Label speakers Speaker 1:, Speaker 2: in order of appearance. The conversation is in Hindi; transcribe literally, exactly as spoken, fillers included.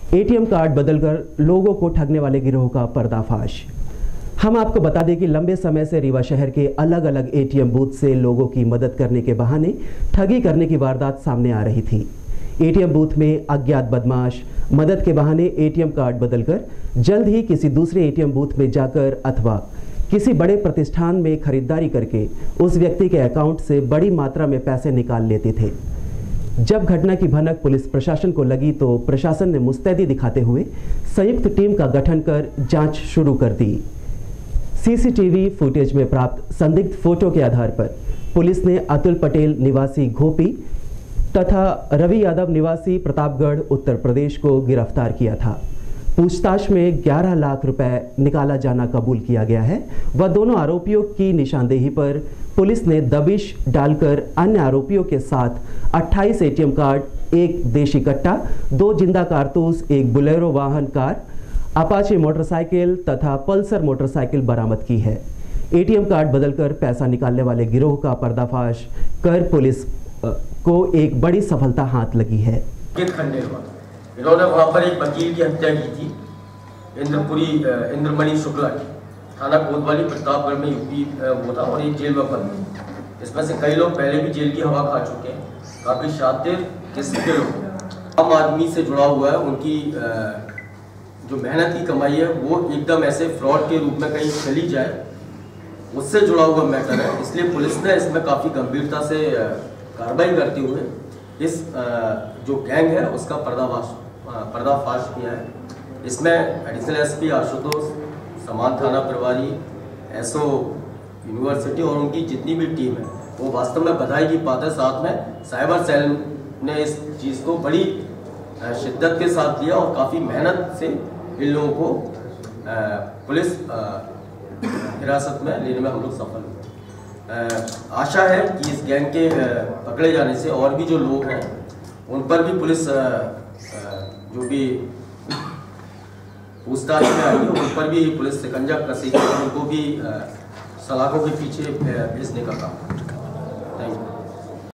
Speaker 1: एटीएम कार्ड बदलकर लोगों को ठगने वाले गिरोह का पर्दाफाश। हम आपको बता दें कि लंबे समय से रीवा शहर के अलग अलग एटीएम बूथ से लोगों की मदद करने के बहाने ठगी करने की वारदात सामने आ रही थी। एटीएम बूथ में अज्ञात बदमाश मदद के बहाने एटीएम कार्ड बदलकर जल्द ही किसी दूसरे एटीएम बूथ में जाकर अथवा किसी बड़े प्रतिष्ठान में खरीदारी करके उस व्यक्ति के अकाउंट से बड़ी मात्रा में पैसे निकाल लेते थे। जब घटना की भनक पुलिस प्रशासन को लगी तो प्रशासन ने मुस्तैदी दिखाते हुए संयुक्त टीम का गठन कर जांच शुरू कर दी। सीसीटीवी फुटेज में प्राप्त संदिग्ध फोटो के आधार पर पुलिस ने अतुल पटेल निवासी घोपी तथा रवि यादव निवासी प्रतापगढ़ उत्तर प्रदेश को गिरफ्तार किया था। पूछताछ में ग्यारह लाख रुपए निकाला जाना कबूल किया गया है व दोनों आरोपियों की निशानदेही पर पुलिस ने दबिश डालकर अन्य आरोपियों के साथ अट्ठाईस एटीएम कार्ड, एक देशी कट्टा, दो जिंदा कारतूस, एक बुलेरो वाहन कार, अपाचे मोटरसाइकिल तथा पल्सर मोटरसाइकिल बरामद की है। एटीएम कार्ड बदलकर पैसा निकालने वाले गिरोह का पर्दाफाश कर पुलिस को एक बड़ी सफलता हाथ लगी है।
Speaker 2: इन्होंने वहाँ पर एक वकील की हत्या की थी, इंद्रपुरी इंद्रमणि शुक्ला की, थाना कोतवाली प्रतापगढ़ में यूपी वो था और एक जेल में बंद। इसमें से कई लोग पहले भी जेल की हवा खा चुके हैं, काफ़ी शातिर किस्म के लोग। आम आदमी से जुड़ा हुआ है, उनकी जो मेहनत की कमाई है वो एकदम ऐसे फ्रॉड के रूप में कहीं चली जाए, उससे जुड़ा हुआ मैटर है। इसलिए पुलिस ने इसमें काफ़ी गंभीरता से कार्रवाई करते हुए इस जो गैंग है उसका पर्दाफाश पर्दाफाश किया है। इसमें एडिशनल एसपी आशुतोष, समान थाना प्रभारी, एसओ यूनिवर्सिटी और उनकी जितनी भी टीम है वो वास्तव में बधाई की बात है। साथ में साइबर सेल ने इस चीज़ को बड़ी शिद्दत के साथ लिया और काफ़ी मेहनत से इन लोगों को पुलिस हिरासत में लेने में हम लोग सफल हुए। आशा है कि इस गैंग के पकड़े जाने से और भी जो लोग हैं उन पर भी पुलिस जो भी पूछताछ में आई है उन पर भी पुलिस शिकंजा कसेगी, उनको भी सलाखों के पीछे भेजने का काम। Thank you.